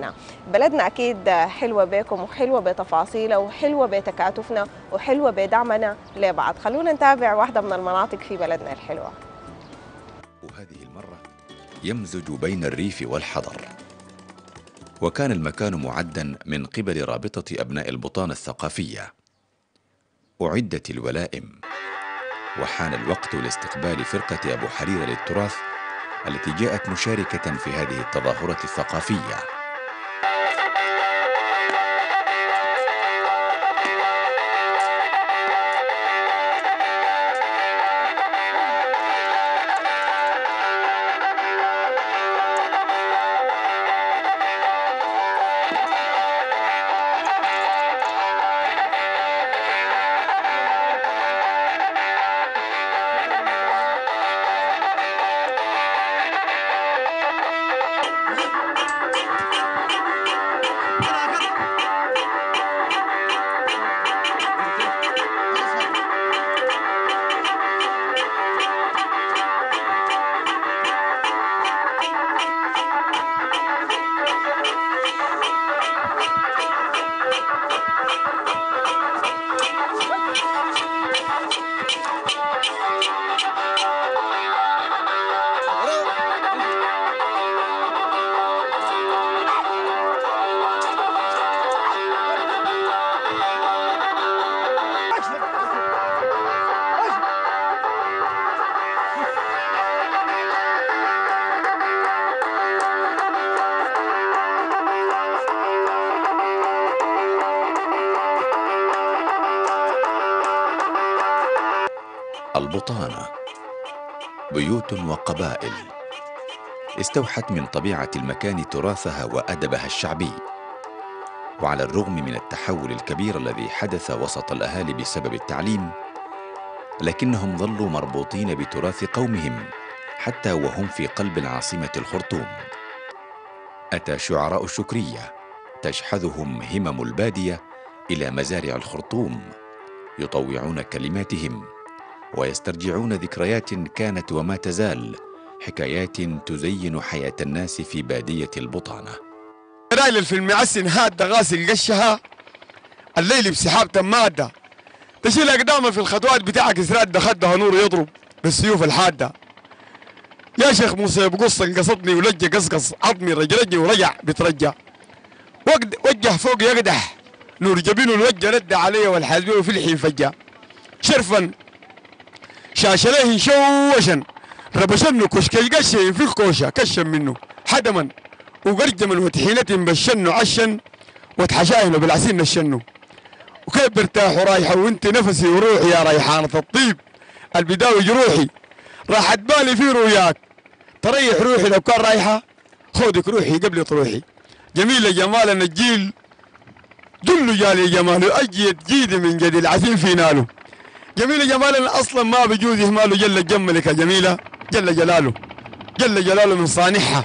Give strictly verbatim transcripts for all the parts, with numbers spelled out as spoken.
بلدنا. بلدنا أكيد حلوة بكم وحلوة بتفاصيلها وحلوة بتكاتفنا وحلوة بدعمنا لبعض. خلونا نتابع واحدة من المناطق في بلدنا الحلوة. وهذه المرة يمزج بين الريف والحضر، وكان المكان معدا من قبل رابطة أبناء البطانة الثقافية. أعدت الولائم وحان الوقت لاستقبال فرقة أبو حريرة للتراث التي جاءت مشاركة في هذه التظاهرة الثقافية. البطانة بيوت وقبائل استوحت من طبيعة المكان تراثها وأدبها الشعبي. وعلى الرغم من التحول الكبير الذي حدث وسط الأهالي بسبب التعليم، لكنهم ظلوا مربوطين بتراث قومهم حتى وهم في قلب العاصمة الخرطوم. أتى شعراء الشكرية تشحذهم همم البادية إلى مزارع الخرطوم، يطوعون كلماتهم ويسترجعون ذكريات كانت وما تزال حكايات تزين حياة الناس في بادية البطانة. رايل الفيلم عسن هادة غاسل قشها الليل بسحاب تمادة، تشيل أقدامه في الخطوات بتاعك إسراد خدها نور يضرب بالسيوف الحادة. يا شيخ موسى بقص انقصتني ولجة قصقص عظمي رجرجني ورجع بترجع، وجه فوق يقدح نور جبينه الوجه رد علي والحاسبين في الحين فجأة شرفا شاش عليه شوشا ربشنه كشكي قشة في الكوشة كشم منه حدما وقرجما وتحينة بشنه عشن وتحشاهنه بالعسين نشنه. وكيف برتاح ورايحة وانت نفسي وروحي يا ريحانة الطيب البداوي جروحي راحت بالي في رؤياك تريح روحي لو كان رايحة خودك روحي قبل طروحي. جميلة جمال النجيل جل جالي جماله أجيت جيدي من جديد العسين في ناله. جميلة جمالا أصلا ما بجوز إهماله جل جملك جميلة جل جلاله جل جلاله من صانعها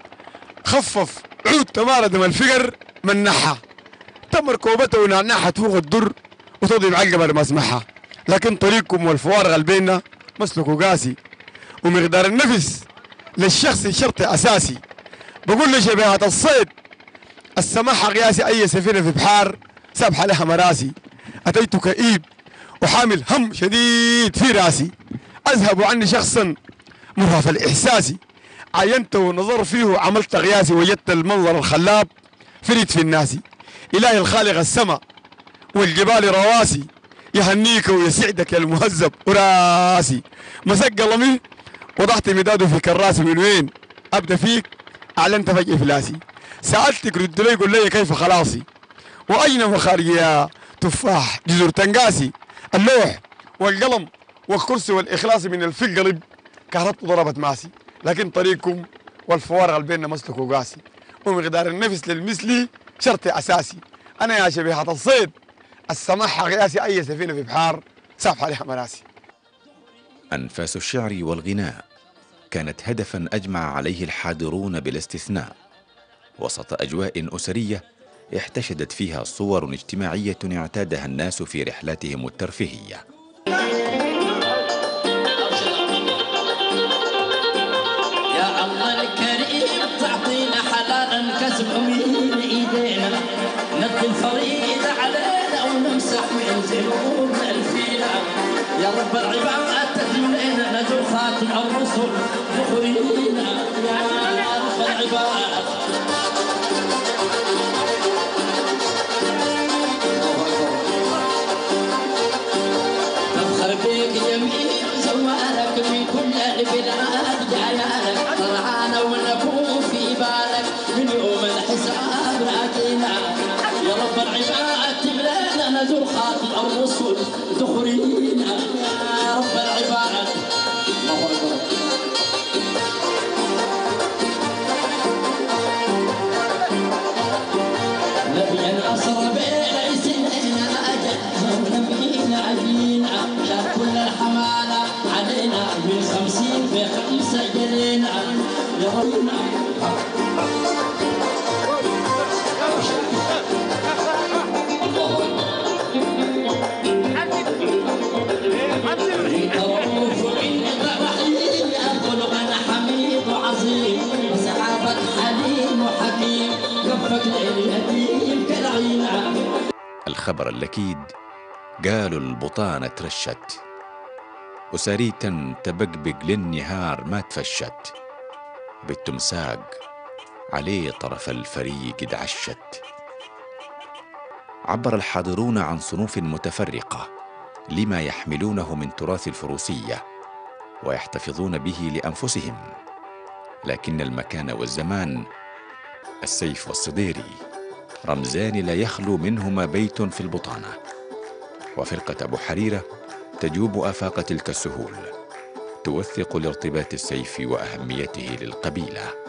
خفف عود تمارد من الفقر منحها تمر كوبته ونعنحها فوق الدر وتضرب عقبة ما اسمعها. لكن طريقكم والفوارغ البيننا مسلكوا قاسي ومقدار النفس للشخص شرط أساسي. بقول لشبيهة الصيد السماحة قياسي أي سفينة في بحار سابحة لها مراسي. أتيت كئيب وحامل هم شديد في راسي أذهب عني شخصا مرهف الإحساسي عينته ونظر فيه عملت قياسي وجدت المنظر الخلاب فريد في الناس. إلهي الخالق السماء والجبال رواسي يهنيك ويسعدك يا المهذب وراسي. مسك قلمي وضعت مداده في كراسي من وين أبدأ فيك أعلنت فجأة إفلاسي. سألتك رد لي قل لي كيف خلاصي وأين مخارجي يا تفاح جزر تنقاسي. اللوح والقلم والكرسي والإخلاص من الفي القلب كهربت ضربت ماسي. لكن طريقكم والفوارغ البين مسلكوا قاسي ومقدار النفس للمثلي شرط أساسي. أنا يا شبيهة الصيد السماحة قياسي أي سفينة في بحار سابحة عليها مراسي. أنفاس الشعر والغناء كانت هدفا أجمع عليه الحاضرون بلا استثناء، وسط أجواء أسرية احتشدت فيها صور اجتماعية اعتادها الناس في رحلاتهم الترفيهية. يا الله الكريم تعطينا حلالا كسب ايدينا ندي الفريضة علينا ونمسح من ذنوبنا الفينا يا رب العباد تدلنا نزول خاتم الرسل ذخرينا يا رب العباد نفخر بك جميل زوالك من كل البلاد جايالك طلعنا ونكون في بالك من يوم الحساب راكينا يا رب العباد تملانا نزول خاتم الرسل ذخرينا يا رب العباد الله اكبر نبيا أسرى بين سنين أجل ونبينا عجينا شال كل الحمالة علينا من خمسين في خمسة جرينا يا ربنا رؤوف إنك رحيم يا خلقنا حميد وعظيم وسحابك حليم وحكيم كفك اليتيم كالعينا. الخبر اللكيد قالوا البطانة ترشت وساريتا تبقبق للنهار ما تفشت بالتمساق عليه طرف الفريق دعشت. عبر الحاضرون عن صنوف متفرقة لما يحملونه من تراث الفروسية ويحتفظون به لأنفسهم، لكن المكان والزمان السيف والصديري رمزان لا يخلو منهما بيت في البطانة. وفرقة أبو حريرة تجوب آفاق تلك السهول، توثق لارتباط السيف وأهميته للقبيلة.